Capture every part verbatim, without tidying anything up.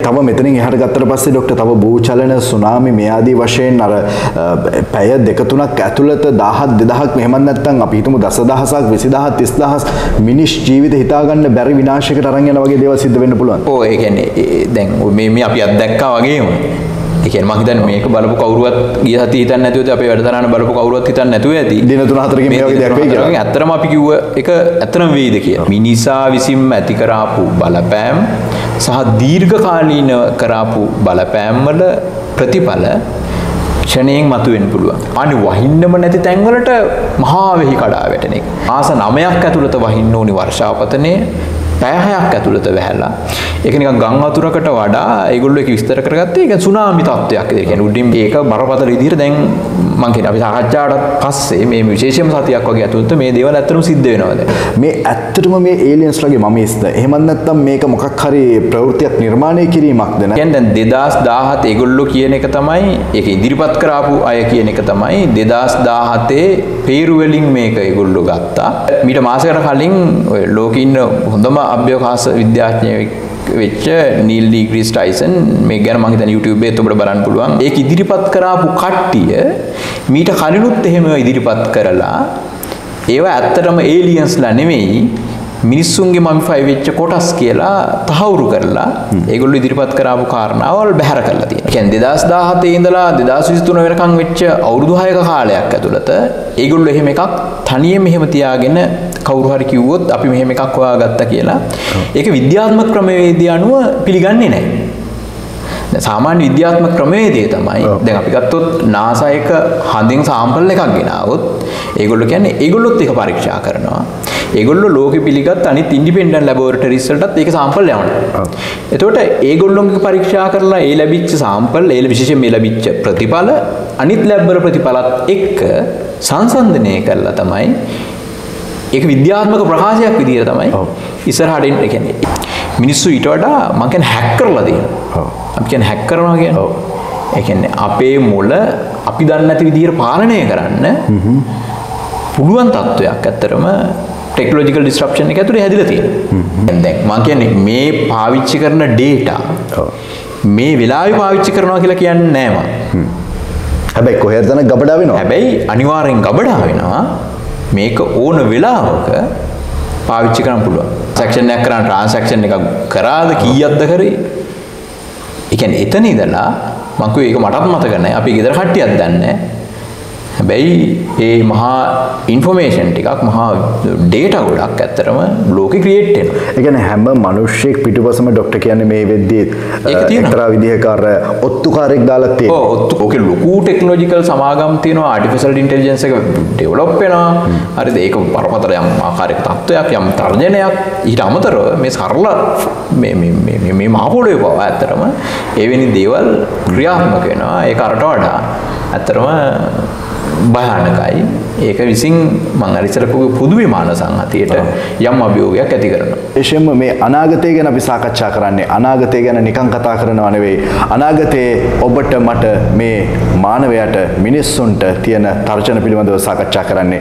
තව මෙතනින් එහාට ගත්තට පස්සේ ડોක්ටර් තව භූචලන සුනාමි මේ ආදී වශයෙන් අර පැය දෙක තුනක් ඇතුළත දහහක් දෙදහසක් මෙහෙමත් නැත්නම් අපි හිතමු දසදහසක් විසිදහස් තිස්දහස් මිනිස් ජීවිත හිතා ගන්න බැරි විනාශයකට අරන් යන වගේ දේවල් සිද්ධ වෙන්න පුළුවන්. ඔව් ඒ කියන්නේ දැන් මේ මේ අපි අත්දැක්කා වගේම ඒ කියන්නේ මම හිතන්නේ මේක බලපු කවුරුවත් ගිය සතිය හිතන්නේ නැතුව අපේ වැඩසටහන බලපු කවුරුවත් හිතන්නේ නැතුව ඇති. දින තුන හතරකින් මේ වගේ දෙයක් වෙයි කියලා. ඇත්තටම අපි කිව්ව එක ඇත්තටම වෙයිද කියලා. මිනිසා විසින්ම ඇති කරාපු බලපෑම් සහ දීර්ඝ කාලීන කරාපු බලපෑම් වල ප්‍රතිඵල ක්ෂණයෙන් මතුවෙන්න පුළුවන්. අනි වහින්නම නැති තැන් වලට මහා වෙහි කඩා වැටෙන එක. මාස නවයක් ඇතුළත වහින්න ඕනි වර්ෂාපතනේ පැය හයක් ඇතුළත වැහැලා. ඒක නිකන් ගම් වතුරකට වඩා ඒගොල්ලෝ ඒක විස්තර කරගත්තේ ඒක සුනාමි තත්ත්වයක්. ඒ කියන්නේ උඩින් මේක බරපතල විදිහට දැන් මම කියන අපි සාකච්ඡාවට පස්සේ මේ විශේෂම සතියක් වගේ ඇතුළත මේ දේවල් ඇත්තටම සිද්ධ වෙනවද? මේ ඇත්තටම මේ ඒලියන්ස් ලගේ මම ඉස්ද එහෙමත් නැත්නම් මේක මොකක් හරි ප්‍රවෘත්තියක් නිර්මාණය කිරීමක්ද නේද? කියන්නේ දැන් දෙදාස් දාහත ඒගොල්ලෝ කියන එක තමයි ඒක ඉදිරිපත් කරාපු අය කියන එක තමයි දෙදාස් දාහතේ පේරු වලින් මේක ඒගොල්ලෝ ගත්තා. මීට මාසයකට කලින් ඔය ලෝකේ ඉන්න හොඳම අභ්‍යවකාශ විද්‍යාඥයෙක් වෙච්ච නීල් ඩීග්‍රීස් ටයිසන් මේ ගැන මම හිතන්නේ YouTube එකේ ඔබට බලන්න පුළුවන්. ඒක ඉදිරිපත් කරාපු කට්ටිය මීට කලිනුත් එහෙම ඉදිරිපත් කරලා ඒවා ඇත්තටම ඒලියන්ස්ලා නෙමෙයි මිනිස්සුන්ගේ මමිෆයි වෙච්ච කොටස් කියලා තහවුරු කරලා ඒගොල්ලෝ ඉදිරිපත් කරාපු කාරණාවල් බැහැර කරලා තියෙනවා. කියන්නේ දෙදාස් දාහතේ ඉඳලා දෙදාස් විසිතුන වෙනකන් වෙච්ච අවුරුදු හයක කාලයක් ඇතුළත ඒගොල්ලෝ එහෙම එකක් තනියම එහෙම තියාගෙන කවුරු හරි කිව්වොත් අපි මෙහෙම එකක් හොයාගත්තා කියලා ඒක විද්‍යාත්මක ක්‍රමවේදය අනුව පිළිගන්නේ නැහැ. දැන් සාමාන්‍ය විද්‍යාත්මක ක්‍රමවේදය තමයි දැන් අපි ගත්තොත් NASA එක හඳින් සාම්පල් එකක් ගෙනාවොත් ඒගොල්ලෝ කියන්නේ ඒගොල්ලොත් ඒක පරීක්ෂා කරනවා. ඒගොල්ලෝ ලෝකෙ පිළිගත් අනිත් ඉන්ඩිපෙන්ඩන්ට් ලැබොරටරිස් වලටත් ඒක සාම්පල් යවනවා. එතකොට ඒගොල්ලෝගේ පරීක්ෂා කරලා ඒ ලැබිච්ච සාම්පල් ඒ විශේෂයෙන් මේ ලැබිච්ච ප්‍රතිඵල අනිත් ලැබ් වල ප්‍රතිඵලත් එක්ක සංසන්දනය කරලා තමයි ඒක විද්‍යාත්මක ප්‍රකාශයක් විදිහට තමයි ඉස්සරහට එන්නේ. කියන්නේ මිනිස්සු ඊට වඩා මම කියන්නේ හැක් කරලා දෙනවා. අපි කියන්නේ හැක් කරනවා කියන්නේ. ඒ කියන්නේ අපේ මොළ අපි දන්නේ නැති විදිහට පාලනය කරන්න පුළුවන් තත්වයක් ඇත්තරම ටෙක්නොලොජිකල් ඩිස්රප්ෂන් එක ඇතුලේ හැදිලා තියෙනවා. දැන් මම කියන්නේ මේ පාවිච්චි කරන data මේ වෙලාවේ පාවිච්චි කරනවා කියලා කියන්නේ නෑ මම. හැබැයි කොහෙද යන ගබඩා වෙනවා. හැබැයි අනිවාර්යෙන් ගබඩා වෙනවා. මේක ඕන වෙලාවක පාවිච්චි කරන්න පුළුවන්. සෙක්ෂන් එකක් කරන් ට්‍රාන්සැක්ෂන් එකක් කරාද කීයක්ද කරේ? ඒ කියන්නේ එතන ඉඳලා මම කිව්වේ ඒක මටත් මතක නැහැ. අපි ගෙදර කට්ටියක් දන්නේ නැහැ. හැබැයි ඒ මහා ඉන්ෆර්මේෂන් ටිකක් මහා ඩේටා ගොඩක් ඇත්තටම ලෝකෙ ක්‍රියේට් වෙනවා. ඒ කියන්නේ හැම මිනිස්සෙක් පිටුපසම ડોක්ටර් කියන්නේ මේ වෙද්දී එක්තරා විදිහක අර ඔත්තුකාරයෙක් දාලා තියෙනවා. ඔව් ඔත්තු ඔකේ ලොකු ටෙක්නොලොජිකල් සමාගම් තියෙනවා. ආටිෆිෂල් ඉන්ටෙලිජන්ස් එක ඩෙවලොප් වෙනවා. හරිද? ඒක බරපතල යම් ආකාරයක තත්ත්වයක් යම් තර්ජනයක් ඊට අමතරව මේ සරල මේ මේ මේ මේ මහ පොළොවේ පව ඇත්තටම එවැනි දේවල් ක්‍රියාත්මක වෙනවා. ඒක අරට වඩා ඇත්තටම භයානකයි. ඒක විසින් මම අර ඉස්සර කිව්ව පුදු විමාන සංහතියට යම් අභියෝගයක් ඇති කරනවා. එෂෙම මේ අනාගතය ගැන අපි සාකච්ඡා කරන්නේ අනාගතය ගැන නිකන් කතා කරනව නෙවෙයි. අනාගතයේ ඔබට මට මේ මානවයාට මිනිස්සුන්ට තියෙන තර්ජන පිළිබඳව සාකච්ඡා කරන්නේ.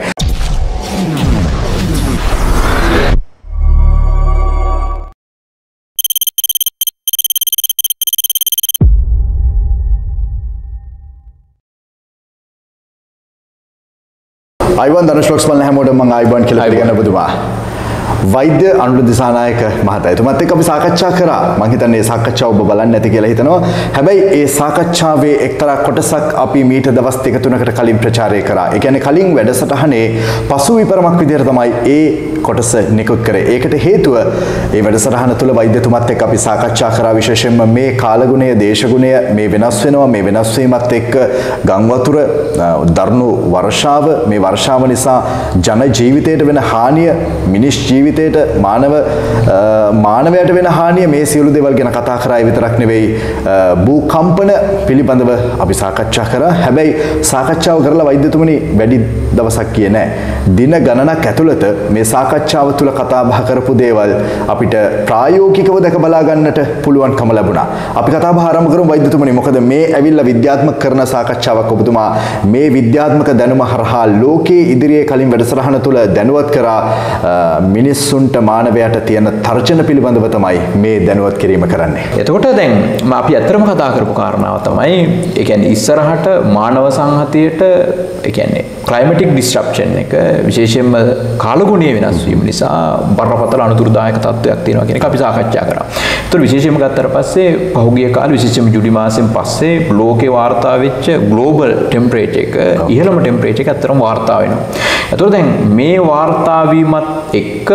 අයිවන් ධනුෂ්ලොක්ස් බලන හැමෝටම මම අයිවන් කියලා පිළිගන්න ඔබතුමා. වෛද්‍ය අනුර දිසානායක මහතා එතුමත් එක්ක අපි සාකච්ඡා කරා. මම හිතන්නේ මේ සාකච්ඡාව ඔබ බලන්නේ නැති කියලා හිතනවා. හැබැයි ඒ සාකච්ඡාවේ එක්තරා කොටසක් අපි මීට දවස් දෙක තුනකට කලින් ප්‍රචාරය කරා. ඒ කියන්නේ කලින් වැඩසටහනේ පසු විපරමක් විදිහට තමයි ඒ කොටස නිකුත් කරේ. ඒකට හේතුව ඒ වැඩසටහන තුළ වෛද්‍යතුමත් එක්ක අපි සාකච්ඡා කරා විශේෂයෙන්ම මේ කාලගුණය, දේශගුණය මේ වෙනස් වෙනවා. මේ වෙනස් වීමත් එක්ක ගම් වතුර, දරුණු වර්ෂාව, මේ වර්ෂාව නිසා ජන ජීවිතයට වෙන හානිය, මිනිස් ජීවිතයට මානව මානවයට වෙන හානිය මේ සියලු දේවල් ගැන කතා කරා. ඒ විතරක් නෙවෙයි භූකම්පන පිළිබඳව අපි සාකච්ඡා කරා. හැබැයි සාකච්ඡාව කරලා වෛද්‍යතුමනි වැඩි දවසක් ගියේ නැහැ. දින ගණනක් ඇතුළත මේ සාකච්ඡාව තුළ කතා බහ කරපු දේවල් අපිට ප්‍රායෝගිකව දැක බලා ගන්නට පුළුවන්කම ලැබුණා. අපි කතා බහ ආරම්භ කරමු වෛද්‍යතුමනි. මොකද මේ ඇවිල්ලා විද්‍යාත්මක කරන සාකච්ඡාවක් ඔබතුමා මේ විද්‍යාත්මක දැනුම හරහා ලෝකයේ ඉදිරියේ කලින් වැඩසටහන තුළ දැනුවත් කරා මිනිස් මිනිස්සුන්ට මානවයාට තියෙන තර්ජන පිළිබඳව තමයි මේ දැනුවත් කිරීම කරන්නේ. එතකොට දැන් අපි ඇත්තටම කතා කරපු කාරණාව තමයි ඒ කියන්නේ ඉස්සරහට මානව සංහතියට ඒ කියන්නේ ක්ලයිමැටික් ඩිස්රප්ෂන් එක විශේෂයෙන්ම කාලගුණීය වෙනස් වීම නිසා බරපතල අනුතුරුදායක තත්ත්වයක් තියෙනවා කියන එක අපි සාකච්ඡා කරා. ඒතර විශේෂයෙන්ම ගත්තට පස්සේ පහුගිය කාලේ විශේෂයෙන්ම ජුලි මාසෙන් පස්සේ ලෝකේ වාර්තා වෙච්ච ග්ලෝබල් ටෙම්පරේචර් එක ඉහළම ටෙම්පරේචර් එක අතරම වාර්තා වෙනවා. ඒතර දැන් මේ වාර්තා වීමත් එක්ක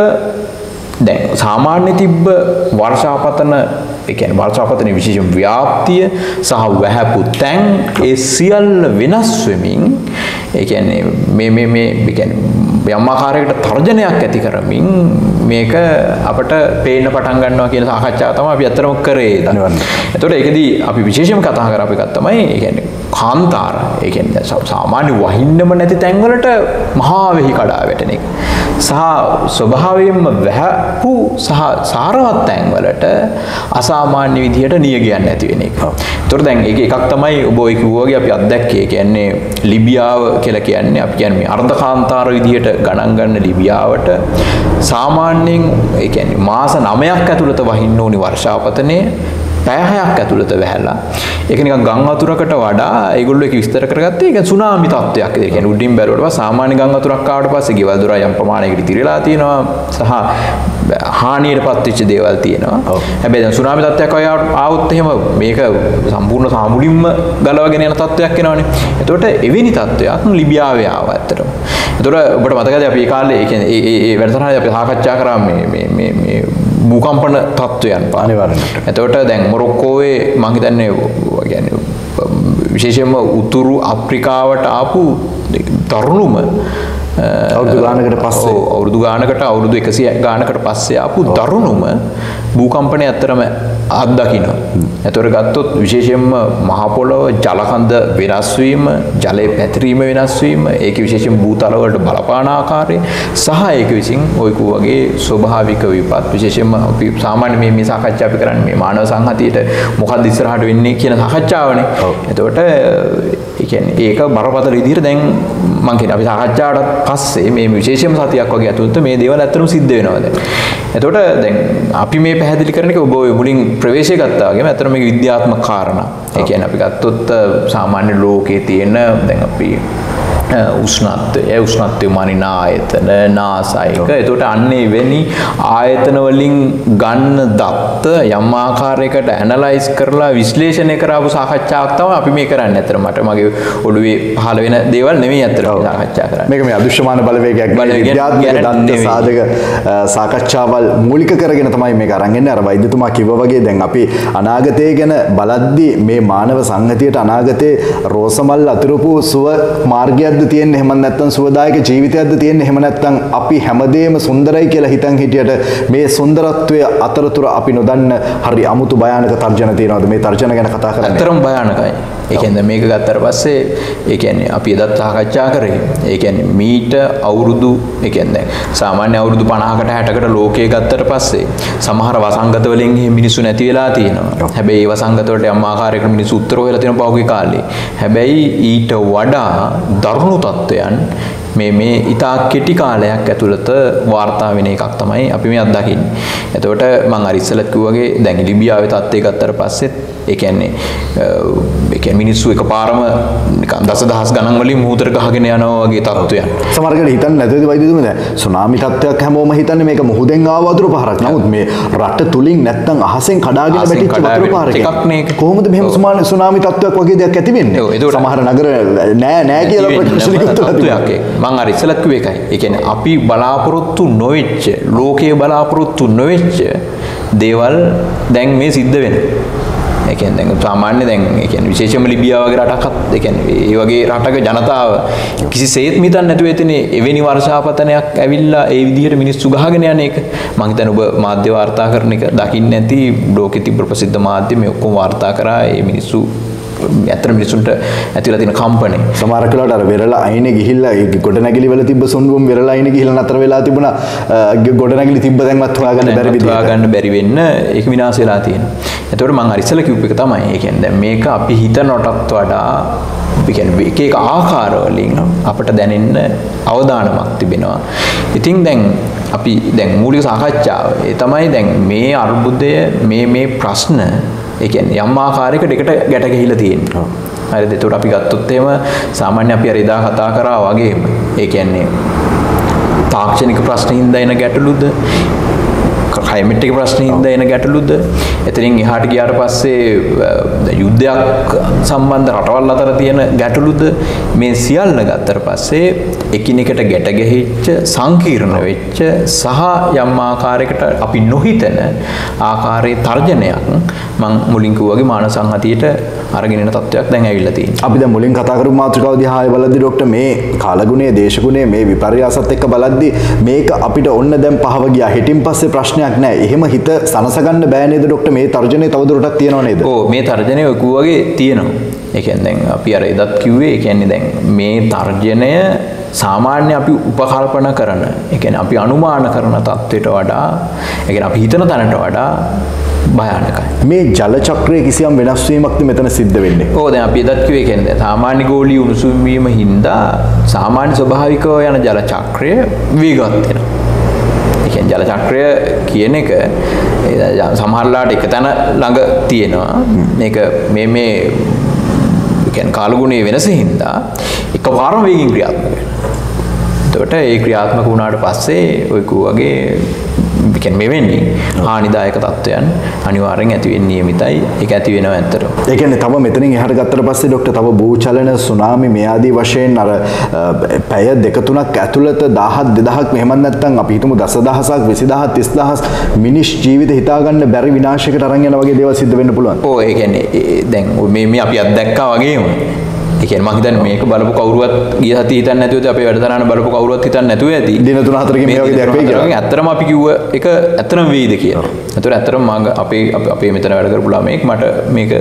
දැන් සාමාන්‍ය තිබ්බ වර්ෂාපතන ඒ කියන්නේ වර්ෂාපතනයේ විශේෂ ව්‍යාප්තිය සහ වැහැපු තැන් ඒ සියල්ල වෙනස් වෙමින් ඒ කියන්නේ මේ මේ මේ ඒ කියන්නේ යම් ආකාරයකට තර්ජනයක් ඇති කරමින් මේක අපට පේන්න පටන් ගන්නවා කියන සාකච්ඡාව තමයි අපි අත්‍තරම කරේ. එතකොට ඒකදී අපි විශේෂයෙන්ම කතා කරපු එකක් තමයි ඒ කියන්නේ කාන්තාර ඒ කියන්නේ සාමාන්‍ය වහින්නම නැති තැන්වලට මහා වෙහි කඩා වැටෙන එක. සහ ස්වභාවයෙන්ම වැහපු සහ සාරවත් තැන්වලට අසාමාන්‍ය විදිහට නියගයන් නැති වෙන එක. ඒතකොට දැන් ඒක එකක් තමයි ඔබ ඔය කිව්වා වගේ අපි අත්දැක්කේ. කියන්නේ ලිබියාව කියලා කියන්නේ අපි කියන්නේ මේ අර්ධකාන්තාර විදිහට ගණන් ගන්න ලිබියාවට සාමාන්‍යයෙන් ඒ කියන්නේ මාස නවයක් ඇතුළත වහින්න ඕනි වර්ෂාපතනය පැය හයක් ඇතුළත වැහැලා ඒක නිකන් ගම් වතුරකට වඩා ඒගොල්ලෝ ඒක විස්තර කරගත්තේ ඒක සුනාමි තත්ත්වයක්. ඒ කියන්නේ උඩින් බැලුවට පස්සේ සාමාන්‍ය ගම් වතුරක් ආවට පස්සේ ගෙවල් දොර යම් ප්‍රමාණයකට ඉතිරිලා තියෙනවා සහ හානියටපත් වෙච්ච දේවල් තියෙනවා. හැබැයි දැන් සුනාමි තත්ත්වයක් ආවොත් එහෙම මේක සම්පූර්ණ සාමුලින්ම ගලවගෙන යන තත්ත්වයක් එනවනේ. එතකොට එවැනි තත්ත්වයක් ලිබියාවේ ආවා ඇත්තටම. එතකොට ඔබට මතකද අපි ඒ කාලේ ඒ කියන්නේ ඒ ඒ වැඩසටහනේ අපි සාකච්ඡා කරා මේ මේ මේ මේ භූකම්පන තත්ත්වයන් අනිවාර්යයෙන්ම. එතකොට දැන් මොරොක්කෝවේ මම හිතන්නේ කියන්නේ විශේෂයෙන්ම උතුරු අප්‍රිකාවට ආපු තරුණුම අවුරුදු ගානකට පස්සේ අවුරුදු ගානකට අවුරුදු එකසිය ගානකට පස්සේ ආපු දරුණුම භූකම්පනය අත්‍තරම අත්දකින්න. එතකොට ගත්තොත් විශේෂයෙන්ම මහ පොළොව ජලකඳ වෙනස් වීම, ජලයේ පැතිරීම වෙනස් වීම, ඒකේ විශේෂයෙන් භූතල වලට බලපාන ආකාරය සහ ඒක විසින් ඔය වගේ ස්වභාවික විපත් විශේෂයෙන්ම අපි සාමාන්‍ය මේ මේ සාකච්ඡා අපි කරන්නේ මේ මානව සංහතියට මොකක්ද ඉස්සරහට වෙන්නේ කියන සාකච්ඡාවනේ. එතකොට ඒ කියන්නේ ඒක බරපතල විදිහට දැන් මම කියන අපි සාකච්ඡාවට පස්සේ මේ විශේෂම සතියක් වගේ අතුලත මේ දේවල් ඇත්තටම සිද්ධ වෙනවා දැන්. එතකොට දැන් අපි මේ පැහැදිලි කරන එක ඔබ ඔය මුලින් ප්‍රවේශය ගත්තා වගේම ඇත්තටම මේක විද්‍යාත්මක කාරණා. ඒ කියන්නේ අපි ගත්තොත් සාමාන්‍ය ලෝකයේ තියෙන දැන් අපි උෂ්ණත්වය, ඒ උෂ්ණත්වය මානින ආයතන, නාසයික. එතකොට අන්නේ වෙනි ආයතන වලින් ගන්න දත්ත යම් ආකාරයකට ඇනලයිස් කරලා විශ්ලේෂණය කරපු සාකච්ඡාවක් තමයි අපි මේ කරන්නේ. ඇත්තට මට මගේ ඔළුවේ පහළ වෙන දේවල් නෙමෙයි ඇත්තට සාකච්ඡා කරන්නේ. මේක මේ අදෘශ්‍යමාන බලවේගයක් විද්‍යාත්මක දත්ත සාධක සාකච්ඡාවල් මූලික කරගෙන තමයි මේක අරන් එන්නේ. අර වෛද්‍යතුමා කිව්වා වගේ දැන් අපි අනාගතය ගැන බලද්දී මේ මානව සංහතියට අනාගතේ රෝසමල් අතුරුපු සුව මාර්ගයක් තියෙන්නේ එහෙම නැත්නම් සුවදායක ජීවිතයක්ද තියෙන්නේ එහෙම නැත්නම් අපි හැමදේම සුන්දරයි කියලා හිතන් හිටියට මේ සුන්දරත්වය අතරතුර අපි නොදන්න හරි අමුතු භයානක තර්ජන තියෙනවද මේ තර්ජන ගැන කතා කරන්නේ? ඇත්තටම භයානකයි. ඒ කියන්නේ මේක ගත්තට පස්සේ ඒ කියන්නේ අපි එදත් සාකච්ඡා කරේ. ඒ කියන්නේ මීට අවුරුදු ඒ කියන්නේ සාමාන්‍ය අවුරුදු පනහකට හැටකට ලෝකයේ ගත්තට පස්සේ සමහර වසංගත වලින් මිනිස්සු නැති වෙලා තියෙනවා. හැබැයි ඒ වසංගත වලට යම් ආකාරයකට මිනිස්සු උත්තර හොයලා තියෙන පහුගිය කාලේ. හැබැයි ඊට වඩා දරුණු තත්ත්වයන් මේ මේ ඉතා කෙටි කාලයක් ඇතුළත වාර්තා වෙන එකක් තමයි අපි මේ අත්දකින්නේ. එතකොට මම අර ඉස්සෙල්ලත් කිව්වාගේ දැන් ලිබියාවේ තත්ත්වය ගත්තට පස්සෙත් ඒ කියන්නේ ඒ කියන්නේ මිනිස්සු එකපාරම නිකන් දසදහස් ගණන් වලින් මුහුදට ගහගෙන යනවා වගේ තත්ත්වයන්. සමහරකට හිතන්නේ නැතුවද වෛද්‍යතුමනි දැන් සුනාමි තත්ත්වයක් හැමෝම හිතන්නේ මේක මුහුදෙන් ආව වතුර පහරක්. නමුත් මේ රට තුලින් නැත්තම් අහසෙන් කඩාගෙන වැටිච්ච වතුර පහරක්. එකක් නේ. කොහොමද මෙහෙම සුනාමි තත්ත්වයක් වගේ දෙයක් ඇති වෙන්නේ? සමහර නගර නෑ නෑ කියලා ප්‍රශ්න තත්ත්වයක්. මම අර ඉස්සෙල්ලත් කිව්වේ ඒකයි. ඒ කියන්නේ අපි බලාපොරොත්තු නොවෙච්ච ලෝකයේ බලාපොරොත්තු නොවෙච්ච දේවල් දැන් මේ සිද්ධ වෙනවා. ඒ කියන්නේ දැන් සාමාන්‍ය දැන් ඒ කියන්නේ විශේෂයෙන්ම ලිබියාව වගේ රටකත් ඒ කියන්නේ ඒ වගේ රටක ජනතාව කිසිසේත් හිතන්නේ නැතුව එතනේ එවැනි වර්ෂාපතනයක් ඇවිල්ලා ඒ විදිහට මිනිස්සු ගහගෙන යන එක මම හිතන්නේ ඔබ මාධ්‍ය වාර්තා කරන එක දකින්න නැති ලෝකෙ තිබ්බ ප්‍රසිද්ධ මාධ්‍ය මේ ඔක්කොම වාර්තා කරා ඒ මිනිස්සු ඇත්තට මිනිසුන්ට ඇතිලා තියෙන කම්පණය සමහර කලාවට අර වෙරළා අයිනේ ගිහිල්ලා ගොඩනැගිලි වල තිබ්බ සොන්ඩුවම් වෙරළා අයිනේ ගිහිල්ලා නතර වෙලා තිබුණා ගොඩනැගිලි තිබ්බ දැන්වත් හොයාගන්න බැරි විදිහට හොයාගන්න බැරි වෙන්න ඒක විනාශ වෙලා තියෙනවා. එතකොට මම අර ඉස්සෙල්ලා කිව්ව එක තමයි. ඒ කියන්නේ දැන් මේක අපි හිතනටත් වඩා ඒ කියන්නේ එක එක ආකාර වලින් අපිට දැනෙන්න අවදානමක් තිබෙනවා. ඉතින් දැන් අපි දැන් මූලික සාකච්ඡාව ඒ තමයි දැන් මේ අර්බුදය මේ මේ ප්‍රශ්න ඒ කියන්නේ යම් ආකාරයකට එකට ගැට ගැහිලා තියෙනවා. හරිද? ඒකට අපි ගත්තොත් එහෙම සාමාන්‍ය අපි අර එදා කතා කරා වගේම ඒ කියන්නේ තාක්ෂණික ප්‍රශ්න හින්දා එන ගැටලුද ක්ලයිමේට් ප්‍රශ්න හින්දා එන ගැටලුද එතනින් එහාට ගියාට පස්සේ යුද්ධයක් සම්බන්ධ රටවල් අතර තියෙන ගැටලුද මේ සියල්ල ගත්තට පස්සේ එකිනෙකට ගැට ගැහිච්ච සංකීර්ණ වෙච්ච සහ යම් ආකාරයකට අපි නොහිතන ආකාරයේ තර්ජනයක් මම මුලින් කිව්වාගේ මානව සංහතියට අරගෙන එන තත්වයක් දැන් ඇවිල්ලා තියෙනවා. අපි දැන් මුලින් කතා කරපු මාතෘකාව දිහා බලද්දී ડોක්ටර් මේ කාලගුණයේ දේශගුණයේ මේ විපර්යාසත් එක්ක බලද්දී මේක අපිට ඔන්න දැන් පහව ගියා. හිටින් පස්සේ ප්‍රශ්නයක් නැහැ. එහෙම හිත සනසගන්න බෑ නේද ડોක්ටර්? මේ තර්ජනය තවදුරටත් තියෙනව නේද? ඔව් මේ තර්ජනය ඔය වගේ තියෙනවා. ඒ කියන්නේ දැන් අපි අර එදත් කිව්වේ ඒ කියන්නේ දැන් මේ තර්ජනය සාමාන්‍ය අපි උපකල්පන කරන ඒ කියන්නේ අපි අනුමාන කරන තත්ත්වයට වඩා ඒ කියන්නේ අපි හිතන තැනට වඩා භයානකයි. මේ ජල චක්‍රයේ කිසියම් වෙනස් වීමක්ද මෙතන සිද්ධ වෙන්නේ? ඔව් දැන් අපි එදත් කිව්වේ කියන්නේ සාමාන්‍ය ගෝලීය උණුසුම් වීම හින්දා සාමාන්‍ය ස්වභාවිකව යන ජල චක්‍රය වේගවත් වෙනවා. ඒ කියන්නේ ජල චක්‍රය කියන එක සමහරලාට එක තැන ළඟ තියෙනවා. මේක මේ මේ ඒ කියන්නේ කාලගුණයේ වෙනස හින්දා එකපාරම වේගින් ක්‍රියාත්මක වෙනවා. එතකොට ඒ ක්‍රියාත්මක වුණාට පස්සේ ඔය වගේ කියන්නේ මෙවැනි හානිදායක තත්ත්වයන් අනිවාර්යෙන් ඇති වෙන්නේ නියමිතයි. ඒක ඇති වෙනවා ඇත්තටම. ඒ කියන්නේ තව මෙතනින් එහාට ගත්තට පස්සේ ડોක්ටර් තව භූචලන සුනාමි මේ ආදී වශයෙන් අර පැය දෙක තුනක් ඇතුළත දහහක් දෙදහක් මෙහෙමත් නැත්නම් අපි හිතමු දසදහසක් විසිදහස් තිස්දහස් මිනිස් ජීවිත හිතා ගන්න බැරි විනාශයකට අරන් යන වගේ දේවල් සිද්ධ වෙන්න පුළුවන්. ඔව් ඒ කියන්නේ දැන් මේ මේ අපි අත්දැක්කා වගේම ඒ කියන්නේ මම හිතන්නේ මේක බලපු කවුරුවත් ගිය සතිය හිතන්නේ නැතුව අපේ වැඩසටහන බලපු කවුරුවත් හිතන්නේ නැතුව ඇති. දින තුන හතරකින් මේ වගේ දෙයක් වෙයි කියලා. ඇත්තටම අපි කිව්ව එක ඇත්තටම වෙයිද කියලා. ඒතර ඇත්තටම මම අපේ අපේ මෙතන වැඩ කරපු ළමෙක් මට මේක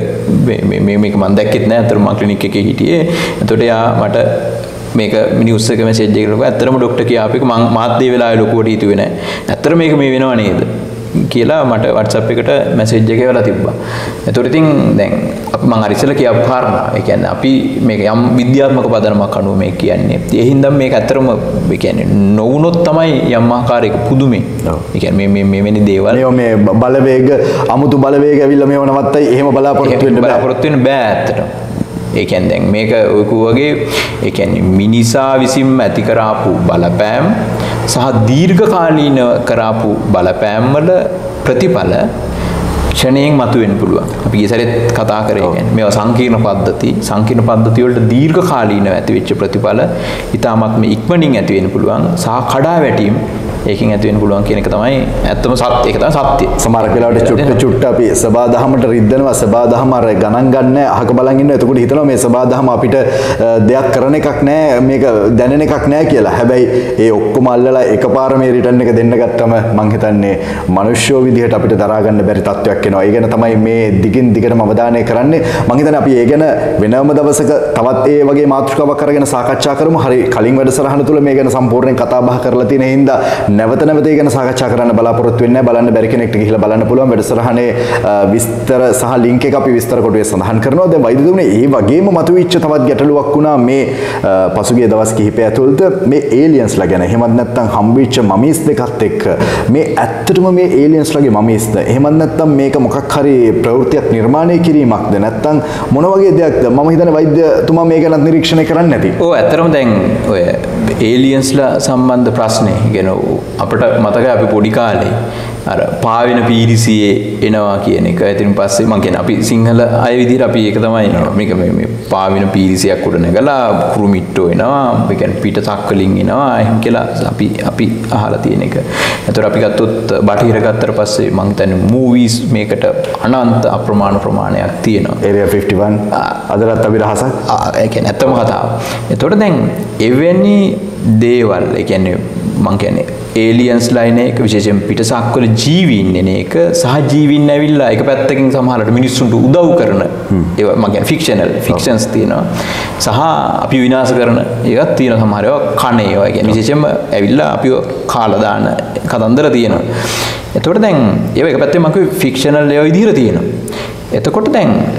මේ මේක මම දැක්කෙත් නෑ. ඇත්තටම මම ක්ලිනික් එකේ හිටියේ. එතකොට යා මට මේක නිවුස් එක මෙසේජ් එකකට ගිහලා ඇත්තටම ડોක්ටර් කියාපු එක මම මාත් ඒ වෙලාවේ ලොකුවට හිතුවේ නෑ. ඇත්තට මේක මේ වෙනව නේද කියලා මට WhatsApp එකට මැසේජ් එක එවලා තිබ්බා. ඒතකොට ඉතින් දැන් අපි මම අර ඉස්සෙල්ලා කියපු කාරණා. ඒ කියන්නේ අපි මේක යම් විද්‍යාත්මක පදනමක් අනුව මේක කියන්නේ. ඒ හින්දා මේක ඇත්තටම ඒ කියන්නේ නොවුනොත් තමයි යම් ආකාරයක පුදුමේ. ඒ කියන්නේ මේ මේ මෙවැනි දේවල් මේ මේ බලවේග අමුතු බලවේග ඇවිල්ලා මේව නවත්තයි එහෙම බලාපොරොත්තු වෙන්න බෑ. බලාපොරොත්තු වෙන්න බෑ ඇත්තටම. ඒ කියන්නේ දැන් මේක ඔය වගේ ඒ කියන්නේ මිනිසා විසින් ඇති කරාපු බලපෑම් සහ දීර්ඝකාලීන කරාපු බලපෑම් වල ප්‍රතිඵල ක්ෂණයෙන් මතුවෙන්න පුළුවන්. අපි ගිය සැරේත් කතා කරේ කියන්නේ මේවා සංකීර්ණ පද්ධති සංකීර්ණ පද්ධති වලට දීර්ඝකාලීනව ඇති වෙච්ච ප්‍රතිඵල ඉතාමත් මේ ඉක්මනින් ඇති වෙන්න පුළුවන් සහ කඩාවැටීම් ඒකෙන් ඇති වෙන්න පුළුවන් කියන එක තමයි ඇත්තම සත්‍ය. ඒක තමයි සත්‍ය. සමහරක් වෙලාවට චුට්ට චුට්ට අපි සබාදහමට රිද්දනවා. සබාදහම අර ගණන් ගන්න අහක බලන් ඉන්නවා. එතකොට හිතනවා මේ සබාදහම අපිට දෙයක් කරන එකක් නෑ, මේක දැනෙන එකක් නෑ කියලා. හැබැයි ඒ ඔක්කොම අල්ලලා එකපාර මේ රිටර්න් එක දෙන්න ගත්තම මං හිතන්නේ මනුෂ්‍යෝ විදිහට අපිට දරා ගන්න බැරි තත්ත්වයක් එනවා. ඒ ගැන තමයි මේ දිගින් දිගටම අවධානය කරන්නේ. මං හිතන්නේ අපි ඒ ගැන වෙනම දවසක තවත් ඒ වගේ මාතෘකාවක් අරගෙන සාකච්ඡා කරමු. හරි කලින් වැඩසටහන තුල මේ ගැන සම්පූර්ණයෙන් කතා බහ කරලා තියෙන හින්දා නැවත නැවත ඒ ගැන සාකච්ඡා කරන්න බලාපොරොත්තු වෙන්නේ නැහැ. බලන්න බැරි කෙනෙක්ට ගිහිල්ලා බලන්න පුළුවන්. වැඩසටහනේ විස්තර සහ ලින්ක් එක අපි විස්තර කොටුවේ සඳහන් කරනවා. දැන් වෛද්‍යතුමනි ඒ වගේම මතුවෙච්ච තවත් ගැටලුවක් වුණා මේ පසුගිය දවස් කිහිපය ඇතුළත මේ ඒලියන්ස්ලා ගැන. එහෙමත් නැත්නම් හම්බෙච්ච මමීස් දෙකත් එක්ක මේ ඇත්තටම මේ ඒලියන්ස්ලාගේ මමීස්ද? එහෙමත් නැත්නම් මේක මොකක් හරි ප්‍රවෘත්තියක් නිර්මාණය කිරීමක්ද? නැත්නම් මොන වගේ දෙයක්ද? මම හිතන්නේ වෛද්‍යතුමා මේ ගැන නිරීක්ෂණය කරන්න නැති. ඔව් ඇත්තටම දැන් ඔය ඒලියන්ස්ලා සම්බන්ධ ප්‍රශ්නේ ගැන අපිට මතකයි අපි පොඩි කාලේ අර පාවෙන පීරිසියේ එනවා කියන එක. ඉතින් පස්සේ මම කියන්නේ අපි සිංහල අය විදිහට අපි ඒක තමයි මේක මේ මේ පාවෙන පීරිසියක් උඩ නැගලා කුරුමිට්ටෝ එනවා. ඒ කියන්නේ පිට තක් වලින් එනවා. එහෙම කියලා අපි අපි අහලා තියෙන එක. ඒතර අපි ගත්තොත් බටහිර ගත්තට පස්සේ මම හිතන්නේ මූවිස් මේකට අනන්ත අප්‍රමාණ ප්‍රමාණයක් තියෙනවා. Area fifty-one අදටත් අපි රහසක්. ඒ කියන්නේ ඇත්තම කතාව. ඒතකොට දැන් එවැනි දේවල් ඒ කියන්නේ මම කියන්නේ ඒලියන්ස්ලා එන එක විශේෂයෙන් පිටසක් වල ජීවීන් එන එක සහ ජීවීන් ඇවිල්ලා එක පැත්තකින් සමහරවිට මිනිස්සුන්ට උදව් කරන ඒවා මම කියන්නේ ෆික්ෂනල් ෆික්ෂන්ස් තියෙනවා සහ අපි විනාශ කරන ඒවත් තියෙනවා. සමහර ඒවා කණ ඒවා කියන්නේ විශේෂයෙන්ම ඇවිල්ලා අපිව කාලා දාන කතන්දර තියෙනවා. එතකොට දැන් ඒවා එක පැත්තෙන් මම කිව්වේ ෆික්ෂනල් ඒවා විදිහට තියෙනවා. එතකොට දැන්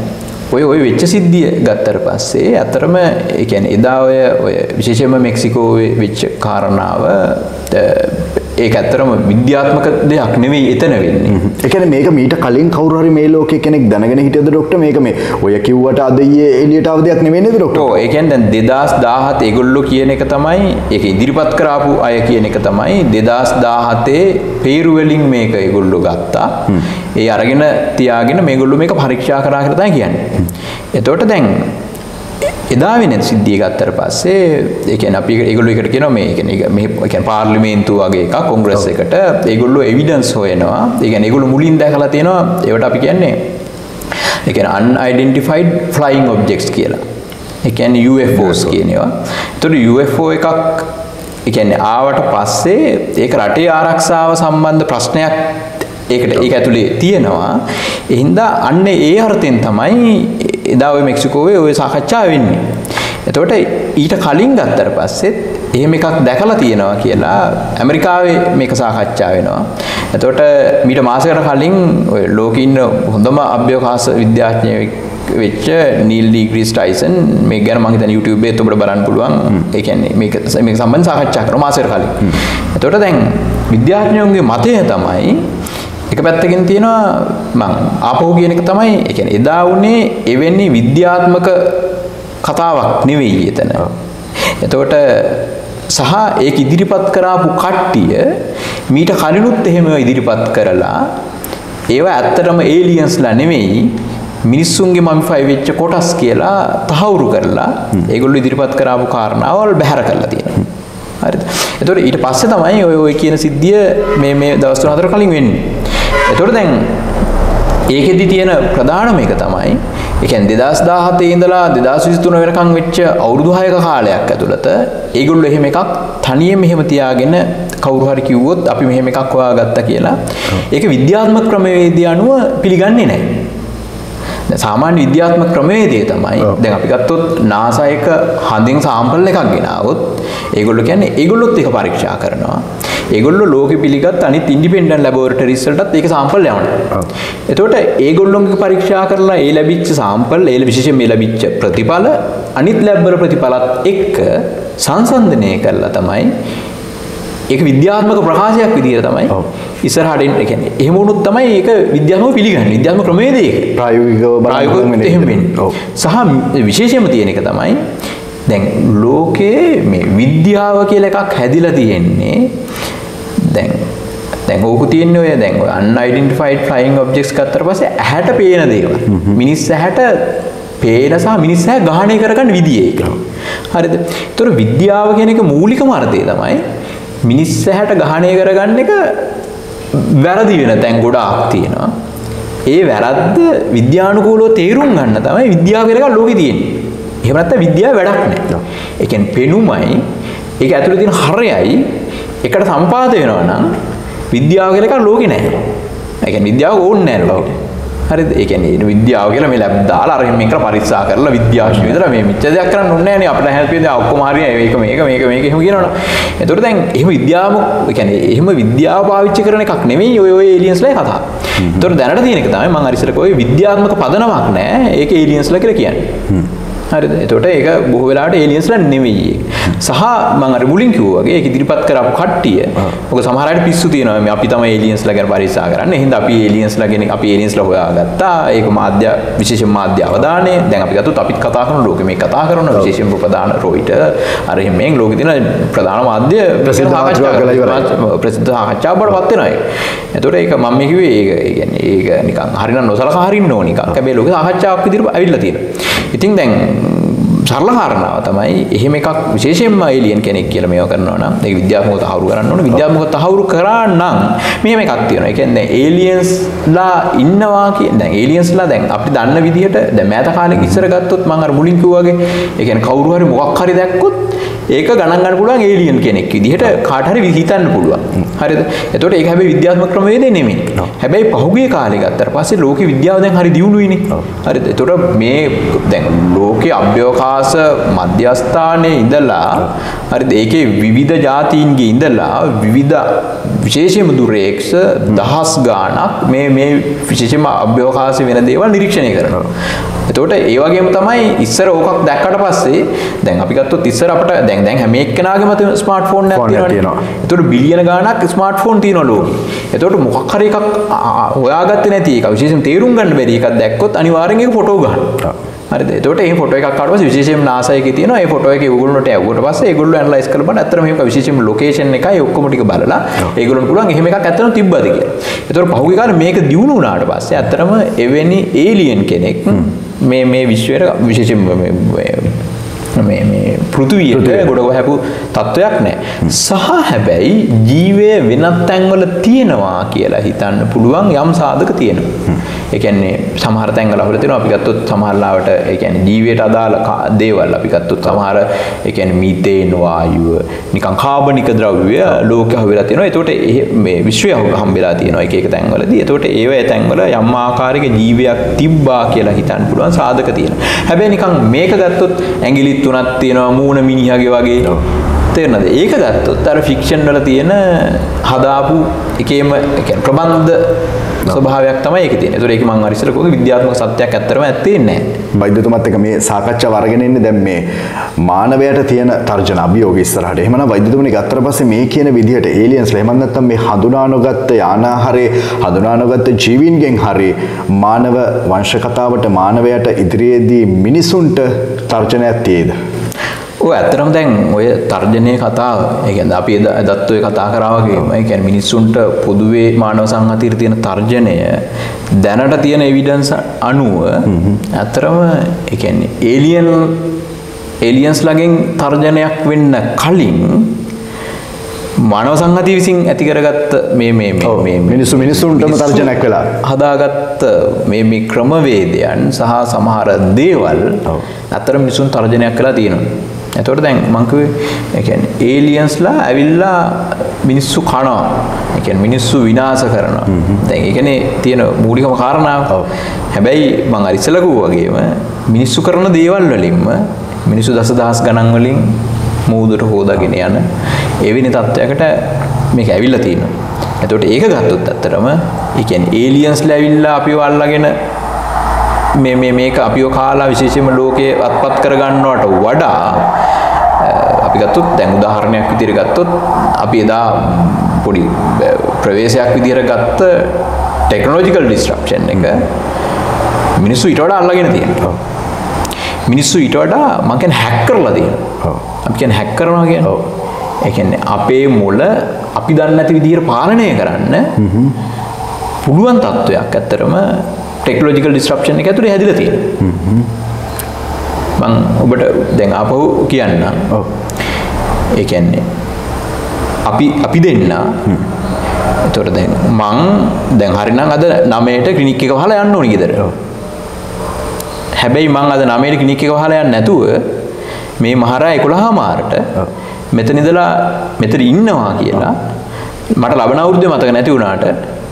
ඔය ඔය වෙච්ච සිද්ධිය ගත්තට පස්සේ අතරම ඒ කියන්නේ එදා ඔය ඔය විශේෂයෙන්ම මෙක්සිකෝවේ වෙච්ච කාරණාව ඒක ඇත්තටම විද්‍යාත්මක දෙයක් නෙවෙයි එතන වෙන්නේ. ඒ කියන්නේ මේක මීට කලින් කවුරු හරි මේ ලෝකේ කෙනෙක් දැනගෙන හිටියද ડોක්ටර් මේක මේ ඔය කිව්වට අද ඊයේ එළියට ආව දෙයක් නෙවෙයි නේද ડોක්ටර්? ඔව් ඒ කියන්නේ දැන් දෙදාස් දාහත ඒගොල්ලෝ කියන එක තමයි ඒක ඉදිරිපත් කරාපු අය කියන එක තමයි දෙදාස් දාහතේ පේරු වලින් මේක ඒගොල්ලෝ ගත්තා. ඒ අරගෙන තියාගෙන මේගොල්ලෝ මේක පරීක්ෂා කරා කියලා තමයි කියන්නේ. එතකොට දැන් එදා වෙන සිද්ධිය ගත්තට පස්සේ ඒ කියන්නේ අපි ඒගොල්ලෝ එකට කියනවා මේ කියන්නේ මේ කියන්නේ පාර්ලිමේන්තුව වගේ එකක් කොංග්‍රස් එකට ඒගොල්ලෝ එවිඩන්ස් හොයනවා. ඒ කියන්නේ ඒගොල්ලෝ මුලින් දැකලා තියෙනවා ඒවට අපි කියන්නේ ඒ කියන්නේ unidentified flying objects කියලා. ඒ කියන්නේ U F Os කියන ඒවා. ඒතකොට U F O එකක් ඒ කියන්නේ ආවට පස්සේ ඒක රටේ ආරක්ෂාව සම්බන්ධ ප්‍රශ්නයක් ඒකට ඒක ඇතුලේ තියෙනවා. ඒ හින්දා අන්න ඒ අර්ථයෙන් තමයි එදා ඔය මෙක්සිකෝවේ ඔය සාකච්ඡා වෙන්නේ. එතකොට ඊට කලින් ගත්තට පස්සෙත් එහෙම එකක් දැකලා තියෙනවා කියලා ඇමරිකාවේ මේක සාකච්ඡා වෙනවා. එතකොට මීට මාසයකට කලින් ඔය ලෝකේ ඉන්න හොඳම අභ්‍යවකාශ විද්‍යාඥයෙක් වෙච්ච නීල් ඩීග්‍රීස් ටයිසන් මේක ගැන මම හිතන්නේ YouTube එකේ ඔබට බලන්න පුළුවන්. ඒ කියන්නේ මේක මේක සම්බන්ධ සාකච්ඡා කරනවා මාසයකට කලින්. එතකොට දැන් විද්‍යාඥයන්ගේ මතය තමයි එක පැත්තකින් තියෙනවා මම ආපහු කියන එක තමයි ඒ කියන්නේ එදා වුණේ එවැනි විද්‍යාත්මක කතාවක් නෙවෙයි එතන. එතකොට සහ ඒක ඉදිරිපත් කරාපු කට්ටිය මීට කලිනුත් එහෙම ඉදිරිපත් කරලා ඒවා ඇත්තටම ඒලියන්ස්ලා නෙවෙයි මිනිස්සුන්ගේ මමිෆයි වෙච්ච කොටස් කියලා තහවුරු කරලා ඒගොල්ලෝ ඉදිරිපත් කරාපු කාරණාවල් බැහැර කරලා තියෙනවා. හරිද? එතකොට ඊට පස්සේ තමයි ඔය ඔය කියන සිද්ධිය මේ මේ දවස් තුන හතර කලින් වෙන්නේ. එතකොට දැන් ඒකෙදි තියෙන ප්‍රධානම එක තමයි ඒ කියන්නේ දෙදාස් දාහතේ ඉඳලා දෙදාස් විසිතුන වෙනකන් වෙච්ච අවුරුදු හයක කාලයක් ඇතුළත ඒගොල්ලෝ එහෙම එකක් තනියම එහෙම තියාගෙන කවුරු හරි කිව්වොත් අපි මෙහෙම එකක් හොයාගත්තා කියලා ඒක විද්‍යාත්මක ක්‍රමවේදය අනුව පිළිගන්නේ නැහැ. දැන් සාමාන්‍ය විද්‍යාත්මක ක්‍රමවේදය තමයි දැන් අපි ගත්තොත් NASA එක හඳින් සාම්පල් එකක් ගෙනාවොත් ඒගොල්ලෝ කියන්නේ ඒගොල්ලොත් ඒක පරීක්ෂා කරනවා. ඒගොල්ලෝ ලෝකෙ පිළිගත් අනිත් ඉන්ඩිපෙන්ඩන්ට් ලැබොරටරිස් වලටත් ඒක සාම්පල් යවනවා. එතකොට ඒගොල්ලෝගේ පරීක්ෂා කරලා ඒ ලැබිච්ච සාම්පල් ඒ විශේෂයෙන් මේ ලැබිච්ච ප්‍රතිඵල අනිත් ලැබ් වල ප්‍රතිඵලත් එක්ක සංසන්දනය කරලා තමයි ඒක විද්‍යාත්මක ප්‍රකාශයක් විදිහට තමයි ඉස්සරහට එන්නේ. කියන්නේ එහෙම වුණොත් තමයි ඒක විද්‍යාත්මක පිළිගන්නේ. විද්‍යාත්මක ක්‍රමවේදයක ප්‍රායෝගිකව බලන්න එහෙම වෙන්නේ. සහ විශේෂයෙන්ම තියෙන එක තමයි දැන් ලෝකයේ මේ විද්‍යාව කියලා එකක් හැදිලා තියෙන්නේ දැන් දැන් ඕක තියෙන්නේ ඔය දැන් ඔය unidentified flying objects ගත්තට පස්සේ ඇහැට පේන දේවල්. මිනිස් ඇහැට පේන සහ මිනිස් ඇහැ ග්‍රහණය කරගන්න විදිය ඒක. හරිද? ඒතර විද්‍යාව කියන එක මූලිකම අර්ථය තමයි මිනිස් ඇහැට ග්‍රහණය කරගන්න එක වැරදි වෙන තැන් ගොඩාක් තියෙනවා. ඒ වැරද්ද විද්‍යානුකූලව තේරුම් ගන්න තමයි විද්‍යාව කියලා එකක් ලෝකේ තියෙන්නේ. එහෙම නැත්නම් විද්‍යාව වැඩක් නැහැ. ඒ කියන්නේ පෙනුමයි ඒක ඇතුලේ තියෙන හරයයි එකට සම්පාද වෙනවා නම් විද්‍යාව කියලා එකක් ලෝකේ නැහැ. ඒ කියන්නේ විද්‍යාව ඕනේ නැහැ ලෝකෙට. හරිද? ඒ කියන්නේ විද්‍යාව කියලා මේ ලැබ් දාලා අර මේක පරීක්ෂා කරලා විද්‍යාශීලී විතර මේ මිච්ඡ දෙයක් කරන්න ඕනේ නැහැ නේ අපිට හැල්පිය දැන් ඔක්කොම හරියයි මේක මේක මේක මේක එහෙම කියනවනේ. එතකොට දැන් එහෙම විද්‍යාව ඒ කියන්නේ එහෙම විද්‍යාව පාවිච්චි කරන එකක් නෙමෙයි ඔය ඔය ඒලියන්ස්ලා කතා. එතකොට දැනට තියෙන එක තමයි මම අර ඉස්සර කිව්වේ විද්‍යාත්මක පදනමක් නැහැ. ඒක ඒලියන්ස්ලා කියලා කියන්නේ. හරිද? එතකොට ඒක බොහෝ වෙලාවට ඒලියන්ස්ලා නෙවෙයි ඒක. සහ මම අර මුලින් කිව්වා වගේ ඒක ඉදිරිපත් කරපු කට්ටිය මොකද සමහර අයට පිස්සු තියෙනවා මේ අපි තමයි ඒලියන්ස්ලා ගැන පරීක්ෂා කරන්නේ. එහෙනම් අපි ඒලියන්ස්ලා ගැන අපි ඒලියන්ස්ලා හොයාගත්තා. ඒක මාධ්‍ය විශේෂයෙන් මාධ්‍ය අවධානය. දැන් අපි ගත්තොත් අපිත් කතා කරන ලෝකෙ මේ කතා කරන විශේෂයෙන් ප්‍රධාන රොයිටර් අර එහෙම මේ ලෝකෙ තියෙන ප්‍රධාන මාධ්‍ය ප්‍රසිද්ධ සාකච්ඡා කරලා ඉවරයි. ප්‍රසිද්ධ සාකච්ඡා බඩපත් වෙනවා ඒක. එතකොට ඒක මම මේ කිව්වේ ඒක ඒ කියන්නේ ඒක නිකන් හරිනම් නොසලකා හරින්න ඕන නිකන්. හැබැයි ලෝකෙ සාකච්ඡාවක් විදිහට ඇවිල්ලා තියෙනවා. ඉතින් දැන් සරල කාරණාව තමයි එහෙම එකක් විශේෂයෙන්ම ඒලියන් කෙනෙක් කියලා මේව කරනවා නම් ඒක විද්‍යාත්මකව තහවුරු කරන්න ඕනේ. විද්‍යාත්මකව තහවුරු කරා නම් මෙහෙම එකක් තියෙනවා. ඒ කියන්නේ ඒලියන්ස්ලා ඉන්නවා කියන දැන් ඒලියන්ස්ලා දැන් අපි දන්න විදිහට දැන් මෑත කාලෙක ඉස්සර ගත්තොත් මම අර මුලින් කිව්වා වගේ ඒ කියන්නේ කවුරු හරි මොකක් හරි දැක්කොත් ඒක ගණන් ගන්න පුළුවන් ඒලියන් කෙනෙක් විදිහට කාට හරි හිතන්න පුළුවන්. හරිද? එතකොට ඒක හැබැයි විද්‍යාත්මක ක්‍රමවේදය නෙමෙයි. හැබැයි පහුගිය කාලේ ගත්තට පස්සේ ලෝක විද්‍යාව දැන් හරි දියුණුයිනේ. හරිද? එතකොට මේ දැන් ලෝකයේ අභ්‍යවකාශ මධ්‍යස්ථානයේ ඉඳලා හරිද? ඒකේ විවිධ ජාතීන්ගේ ඉඳලා විවිධ විශේෂයෙන්ම දුරේක්ෂ දහස් ගාණක් මේ මේ විශේෂයෙන්ම අභ්‍යවකාශ වෙන දේවල් නිරීක්ෂණය කරනවා. එතකොට ඒ වගේම තමයි ඉස්සර ඕකක් දැක්කට පස්සේ දැන් අපි ගත්තොත් ඉස්සර අපිට දැන් දැන් හැම එක්කෙනාගේම ස්මාර්ට්ෆෝන් එකක් තියෙනවා. එතකොට බිලියන ගාණක් ස්මාර්ට්ෆෝන් තියෙනවා ලෝකෙ. එතකොට මොකක් හරි එකක් හොයාගත්තේ නැති එක විශේෂයෙන් තේරුම් ගන්න බැරි එකක් දැක්කොත් අනිවාර්යෙන් ඒක ෆොටෝ ගන්නවා. හරිද? එතකොට මේ ෆොටෝ එකක් ආවට පස්සේ විශේෂයෙන්ම NASA එකේ තියෙනවා. මේ ෆොටෝ එක Google වලට යවුවට පස්සේ ඒගොල්ලෝ ඇනලයිස් කරලා බලන අතර මේක විශේෂයෙන්ම ලොකේෂන් එකයි ඔක්කොම ටික බලලා ඒගොල්ලොන්ට පුළුවන් එහෙම එකක් ඇත්තටම තිබ්බද කියලා. එතකොට පහුගිය කාලේ මේක දියුණු වුණාට පස්සේ ඇත්තටම එවැනි ඒලියන් කෙනෙක් මේ මේ විශ්වයට විශේෂයෙන්ම මේ මේ පෘථිවියට ගොඩ ගහපු තත්වයක් නැහැ. සහ හැබැයි ජීවය වෙනත් තැන්වල තියෙනවා කියලා හිතන්න පුළුවන් යම් සාධක තියෙනවා. ඒ කියන්නේ සමහර තැන්වල අපිට තියෙනවා අපි ගත්තොත් සමහර ලාවට ඒ කියන්නේ ජීවයට අදාළ දේවල් අපි ගත්තොත් සමහර ඒ කියන්නේ මීතේන් වායුව නිකන් කාබනික ද්‍රව්‍ය ලෝකෙ හොයලා තියෙනවා. ඒකට මේ විශ්වය හම්බෙලා තියෙනවා එක එක තැන්වලදී. ඒකට ඒවැ තැන්වල යම් ආකාරයක ජීවයක් තිබ්බා කියලා හිතන්න පුළුවන් සාධක තියෙනවා. හැබැයි නිකන් මේක ගත්තොත් ඇඟිලි තුනක් තියෙනවා මූණ මිනිහාගේ වගේ තේරෙනවද? ඒක ගත්තොත් අර ෆික්ෂන් වල තියෙන හදාපු එකේම ඒ කියන්නේ ප්‍රබන්ධ ස්වභාවයක් තමයි ඒකේ තියෙන්නේ. ඒතකොට ඒක මම අර ඉස්සෙල්ලා කිව්වා විද්‍යාත්මක සත්‍යයක් ඇත්තටම ඇත්තේ නැහැ. වෛද්‍යතුමත් එක්ක මේ සාකච්ඡාව අරගෙන ඉන්නේ දැන් මේ මානවයට තියෙන තර්ජන අභියෝග ඉස්සරහට. එහෙමනම් වෛද්‍යතුමනි ගත්තට පස්සේ මේ කියන විදිහට ඒලියන්ස්ලා එහෙම නැත්නම් මේ හඳුනානොගත්ත යානාහාරේ හඳුනානොගත්ත ජීවීන්ගෙන් හරි මානව වංශ කතාවට මානවයට ඉදිරියේදී මිනිසුන්ට තර්ජනයක් තියෙයිද? ඔය ඇත්තටම දැන් ඔය තර්ජනයේ කතාව ඒ කියන්නේ අපි එදත් ඔය කතා කරා වගේම ඒ කියන්නේ මිනිස්සුන්ට පොදුවේ මානව සංහතියට තියෙන තර්ජනය දැනට තියෙන එවිඩන්ස් අනුව ඇත්තටම ඒ කියන්නේ ඒලියන් ඒලියන්ස් ළඟින් තර්ජනයක් වෙන්න කලින් මානව සංහතිය විසින් ඇති කරගත්ත මේ මේ මේ මිනිස්සු මිනිස්සුන්ටම තර්ජනයක් වෙලා හදාගත්ත මේ මේ ක්‍රමවේදයන් සහ සමහර දේවල් ඇත්තටම මිනිසුන් තර්ජනයක් කළා තියෙනවා. එතකොට දැන් මම කිව්වේ ඒ කියන්නේ ඒලියන්ස්ලා ඇවිල්ලා මිනිස්සු කනවා. ඒ කියන්නේ මිනිස්සු විනාශ කරනවා. දැන් ඒ කියන්නේ තියෙන මූලිකම කාරණාව. හැබැයි මම අර ඉස්සෙල්ලා කිව්වා වගේම මිනිස්සු කරන දේවල් වලින්ම මිනිස්සු දසදහස් ගණන් වලින් මූදට හොදාගෙන යන එවැනි තත්ත්වයකට මේක ඇවිල්ලා තියෙනවා. එතකොට ඒක ගත්තොත් ඇත්තටම ඒ කියන්නේ ඒලියන්ස්ලා ඇවිල්ලා අපිව අල්ලගෙන මේ මේ මේක අපිව කාලා විශේෂයෙන්ම ලෝකයේ අත්පත් කරගන්නවට වඩා අපි ගත්තොත් දැන් උදාහරණයක් විදිහට ගත්තොත් අපි එදා පොඩි ප්‍රවේශයක් විදිහට ගත්ත ටෙක්නොලොජිකල් ඩිස්රප්ෂන් එක මිනිස්සු ඊට වඩා අල්ලගෙන තියෙනවා. මිනිස්සු ඊට වඩා මම කියන්නේ හැක් කරලා තියෙනවා. අපි කියන්නේ හැක් කරනවා කියන්නේ ඒ කියන්නේ අපේ මොළ අපි දන්නේ නැති විදිහට පාලනය කරන්න පුළුවන් තත්වයක් ඇත්තරම ටෙක්නොලොජිකල් ඩිස්රප්ෂන් එක ඇතුලේ හැදිලා තියෙනවා. මම ඔබට දැන් ආපහු කියන්නම්. ඔව්. ඒ කියන්නේ අපි අපි දෙන්න එතකොට දැන් මං දැන් හරිනම් අද නවයට ක්ලිනික් එක වහලා යන්න ඕනි ගෙදර. ඔව්. හැබැයි මං අද නවයට ක්ලිනික් එක වහලා යන්නේ නැතුව මේ මහරා එකොළහ මාරට මෙතන ඉඳලා මෙතන ඉන්නවා කියලා මට ලබන අවුරුද්දේ මතක නැති වුණාට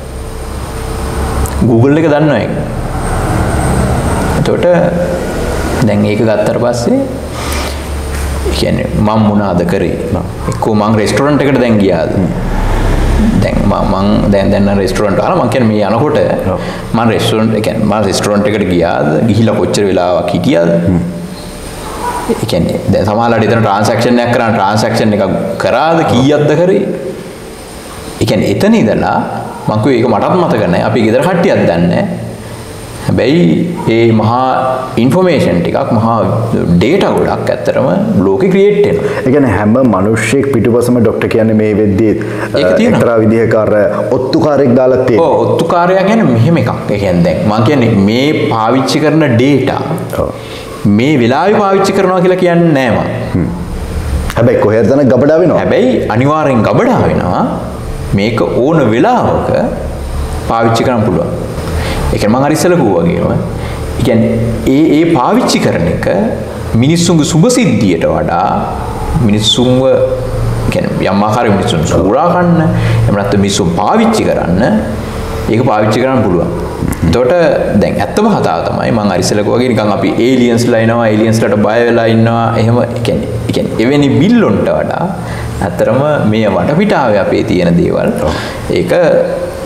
Google එක දන්නවා ඒක. එතකොට දැන් ඒක ගත්තට පස්සේ කියන්නේ මම මොනවාද කරේ? එක්කෝ මං රෙස්ටොරන්ට් එකට දැන් ගියාද? දැන් මං දැන් දැන් රෙස්ටොරන්ට් වල මං කියන්නේ මේ යනකොට මං රෙස්ටොරන්ට් ඒ කියන්නේ මං රෙස්ටොරන්ට් එකට ගියාද? ගිහිලා කොච්චර වෙලාවක් හිටියාද? ඒ කියන්නේ දැන් සමහරවිට එතන ට්‍රාන්සැක්ෂන් එකක් කරා ට්‍රාන්සැක්ෂන් එකක් කරාද කීයක්ද කරේ? ඒ කියන්නේ එතන ඉඳලා මං කිව්වේ ඒක මටත් මතක නැහැ. අපි ගෙදර කට්ටියක් දන්නේ නැහැ. හැබැයි ඒ මහා ඉන්ෆර්මේෂන් ටිකක් මහා ඩේටා ගොඩක් ඇත්තටම ලෝකෙ ක්‍රියේට් වෙනවා. ඒ කියන්නේ හැම මිනිස්සෙක් පිටුපසම ડોක්ටර් කියන්නේ මේ වෙද්දී එක්තරා විදිහක අර ඔත්තුකාරයෙක් දාලා තියෙනවා. ඔව් ඔත්තුකාරයා කියන්නේ මෙහෙම එකක්. ඒ කියන්නේ දැන් මං කියන්නේ මේ පාවිච්චි කරන ඩේටා මේ වෙලාවේ පාවිච්චි කරනවා කියලා කියන්නේ නෑ මං. හැබැයි කොහෙද යන ගබඩා වෙනවා. හැබැයි අනිවාර්යෙන් ගබඩා වෙනවා. මේක ඕන වෙලාවක පාවිච්චි කරන්න පුළුවන්. ඒ කියන්නේ මම අර ඉස්සෙල්ලා කිව්වා වගේම ඒ කියන්නේ ඒ ඒ පාවිච්චි කරන එක මිනිස්සුන්ගේ සුභසිද්ධියට වඩා මිනිස්සුන්ව කියන්නේ යම් ආකාරයක මිනිස්සුන් සූරා ගන්න එහෙම නැත්නම් මිනිස්සුන් පාවිච්චි කරන්න ඒක පාවිච්චි කරන්න පුළුවන්. එතකොට දැන් ඇත්තම කතාව තමයි මම අර ඉස්සෙල්ලා කිව්වා වගේ නිකන් අපි ඒලියන්ස්ලා එනවා ඒලියන්ස්ලාට බය වෙලා ඉන්නවා එහෙම ඒ කියන්නේ ඒ කියන්නේ එවැනි බිල්ලොන්ට වඩා ඇත්තරම මේ වටපිටාවේ අපේ තියෙන දේවල් ඒක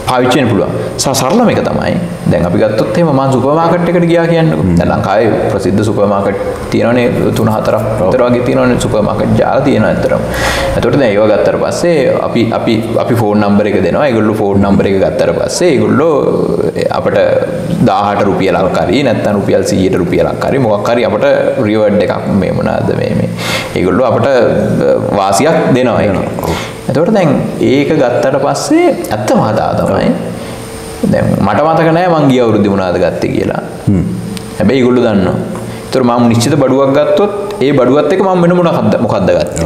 පාවිච්චි වෙන්න පුළුවන්. සරලම එක තමයි දැන් අපි ගත්තොත් එහෙම මම සුපර් මාකට් එකට ගියා කියන්නකෝ. දැන් ලංකාවේ ප්‍රසිද්ධ සුපර් මාකට් තියෙනවනේ තුන හතරක් විතර වගේ තියෙනවනේ සුපර් මාකට් ජාල තියෙනවා අතරම. එතකොට දැන් ඒව ගත්තට පස්සේ අපි අපි අපි ෆෝන් නම්බර් එක දෙනවා. ඒගොල්ලෝ ෆෝන් නම්බර් එක ගත්තට පස්සේ ඒගොල්ලෝ අපිට දහඅට රුපියලක් හරි නැත්නම් රුපියල් සීයට රුපියලක් හරි මොකක් හරි අපිට රිවර්ඩ් එකක් මේ මොනවාද මේ මේ ඒගොල්ලෝ අපිට වාසියක් දෙනවා ඒක. එතකොට දැන් ඒක ගත්තට පස්සේ ඇත්තම කතාව තමයි දැන් මට මතක නෑ මං ගිය අවුරුද්දේ මොනවද ගත්තේ කියලා. හ්ම්. හැබැයි ඒගොල්ලෝ දන්නවා. ඒතර මම නිශ්චිත බඩුවක් ගත්තොත් ඒ බඩුවත් එක්ක මම වෙන මොනවද මොකද්ද ගත්තේ.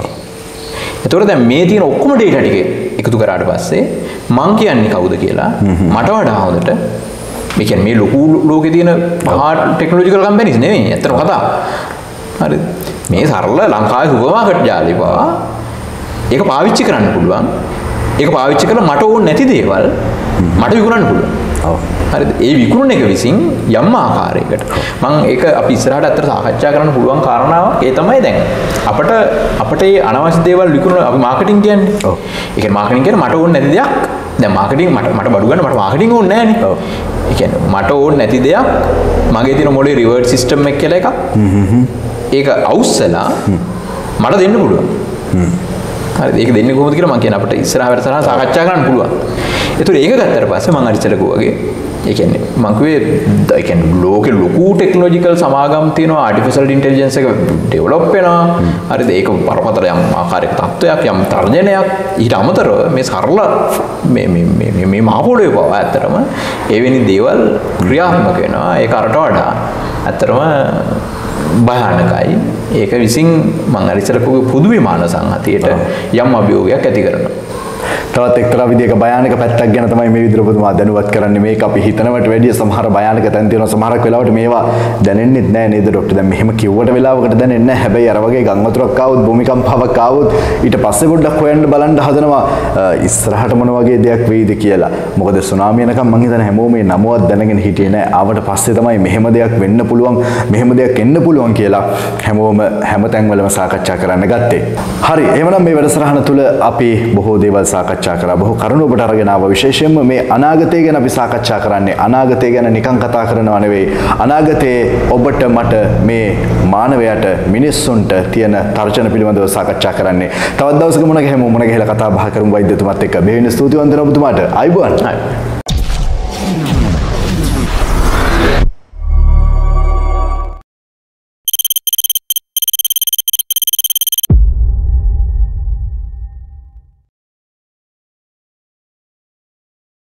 ඒතර දැන් මේ තියෙන ඔක්කොම data ටික එකතු කරාට පස්සේ මං කියන්නේ කවුද කියලා මට වඩා හොඳට මේ කියන්නේ මේ ලොකු ලෝකේ තියෙන මහා ටෙක්නොලොජිකල් කම්පැනිස් නෙවෙයි ඇත්තටම කතාව. හරිද? මේ සරල ලංකාවේ සුපර් මාකට් ජාලේ පවා ඒක පාවිච්චි කරන්න පුළුවන්. ඒක පාවිච්චි කරලා මට ඕන නැති දේවල් මට විකුණන්න පුළුවන්. ඔව්. හරිද? ඒ විකුණන එක විසින් යම් ආකාරයකට මම ඒක අපි ඉස්සරහට අතට සාකච්ඡා කරන්න පුළුවන් කාරණාවක් ඒ තමයි දැන් අපිට අපිට මේ අනවශ්‍ය දේවල් විකුණන අපි මාකටිං කියන්නේ. ඔව්. ඒ කියන්නේ මාකටිං කියන්නේ මට ඕන නැති දෙයක් දැන් මාකටිං මට මට බඩු ගන්න මට මාකටිං ඕනේ නැහැ නේ. ඔව්. ඒ කියන්නේ මට ඕන නැති දෙයක් මගේ තියෙන මොලේ රිවර්ස් සිස්ටම් එක කියලා එකක්. හ්ම් හ්ම්. ඒක අවුස්සලා මට දෙන්න පුළුවන්. හ්ම්. හරිද? ඒක දෙන්නේ කොහොමද කියලා මම කියන අපිට ඉස්සරහ වැඩසටහන සාකච්ඡා කරන්න පුළුවන්. ඒතර ඒක ගත්තට පස්සේ මම අර ඉස්සර කිව්වාගේ ඒ කියන්නේ මම කිව්වේ ඒ කියන්නේ ලෝකේ ලොකු ටෙක්නොලොජිකල් සමාගම් තියෙනවා ආටිෆිෂල් ඉන්ටෙලිජන්ස් එක ඩෙවලොප් වෙනවා. හරිද? ඒක බරපතල යම් ආකාරයක තත්ත්වයක් යම් තර්ජනයක් ඊට අමතරව මේ සරල මේ මේ මේ මේ මහපොළොවේ පවා ඇත්තටම එවැනි දේවල් ක්‍රියාත්මක වෙනවා. ඒක අරට වඩා ඇත්තටම භයානකයි. ඒක විසින් මම අර ඉස්සර කිව්වේ පුදු විමාන සංහතියට යම් අභියෝගයක් ඇති කරනවා. තවත් එක්තරා විදිහක භයානක පැත්තක් ගැන තමයි මේ විදිහට ඔබතුමා දැනුවත් කරන්නේ. මේක අපි හිතනවට වැඩිය සමහර භයානක තැන් තියෙනවා. සමහරක් වෙලාවට මේවා දැනෙන්නෙත් නැහැ නේද ડોක්ටර්? දැන් මෙහෙම කිව්වට වෙලාවකට දැනෙන්නේ නැහැ. හැබැයි අර වගේ ගම් වතුරක් ආවොත් භූමිකම්පාවක් ආවොත් ඊට පස්සේ පොඩ්ඩක් හොයන්න බලන්න හදනවා ඉස්සරහට මොන වගේ දෙයක් වෙයිද කියලා. මොකද සුනාමිය එනකම් මං හිතන්නේ හැමෝම මේ නමවත් දැනගෙන හිටියේ නැහැ. ආවට පස්සේ තමයි මෙහෙම දෙයක් වෙන්න පුළුවන්, මෙහෙම දෙයක් එන්න පුළුවන් කියලා හැමෝම හැමතැන්වලම සාකච්ඡා කරන්න ගත්තේ. හරි. එහෙනම් මේ වැඩසටහන තුල අපි බොහෝ දේවල් සාකච්ඡා කරා. බොහෝ කරුණු ඔබට අරගෙන ආවා. විශේෂයෙන්ම මේ අනාගතය ගැන අපි සාකච්ඡා කරන්නේ. අනාගතය ගැන නිකන් කතා කරනවා නෙවෙයි. අනාගතයේ ඔබට මට මේ මානවයාට මිනිස්සුන්ට තියෙන තර්ජන පිළිබඳව සාකච්ඡා කරන්නේ. තවත් දවසක මුණ ගැහෙමු. මුණ ගැහිලා කතා බහ කරමු වෛද්‍යතුමත් එක්ක. බෙහෙවින් ස්තුතිවන්ත වෙනවා ඔබතුමාට. ආයුබෝවන්.